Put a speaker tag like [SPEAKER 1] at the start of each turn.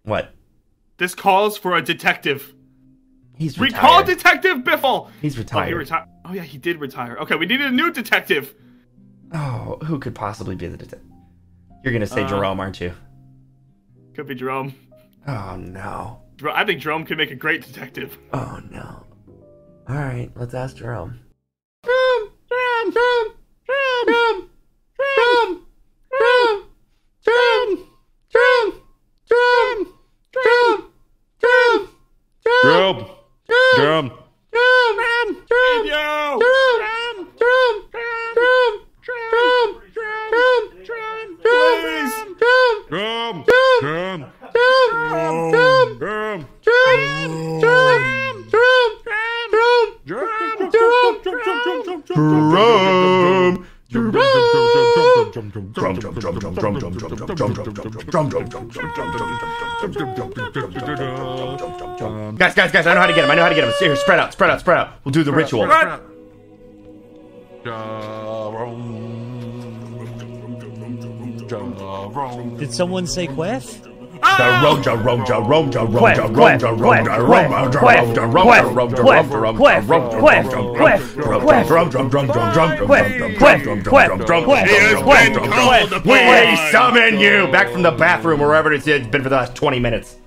[SPEAKER 1] What?
[SPEAKER 2] This calls for a detective.
[SPEAKER 1] He's retired.
[SPEAKER 2] Recall Detective Biffle!
[SPEAKER 1] He's retired.
[SPEAKER 2] Oh, he retired. Oh, yeah, he did retire. Okay, we needed a new detective.
[SPEAKER 1] Oh, who could possibly be the detective? You're gonna say Jerome, aren't you?
[SPEAKER 2] Could be Jerome.
[SPEAKER 1] Oh, no.
[SPEAKER 2] I think Jerome could make a great detective.
[SPEAKER 1] Oh, no. All right, let's ask Jerome. Guys, I know how to get him. Here, spread out. We'll do the ritual.
[SPEAKER 3] Did someone say Queth?
[SPEAKER 1] We summon you back from the bathroom, wherever it's been for the last 20 minutes.